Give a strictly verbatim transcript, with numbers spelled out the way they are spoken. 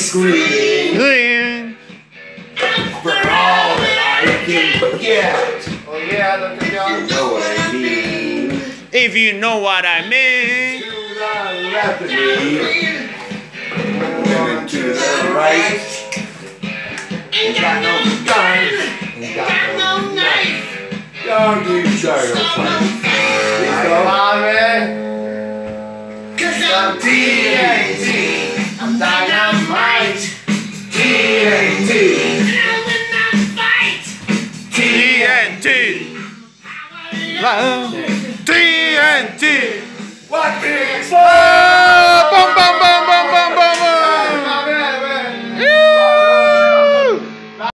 screaming for all that I can get. Oh yeah, Doctor John. You know what I mean. If you know what I mean. To the left of me, and to the right. He's got no gun, he's got no knife. Doggy style fight. Let's go. Mommy. Cause I'm T N T, I'm dynamite. T N T, T N T. T N T. watch me explode! Ah, bum, bum, bum.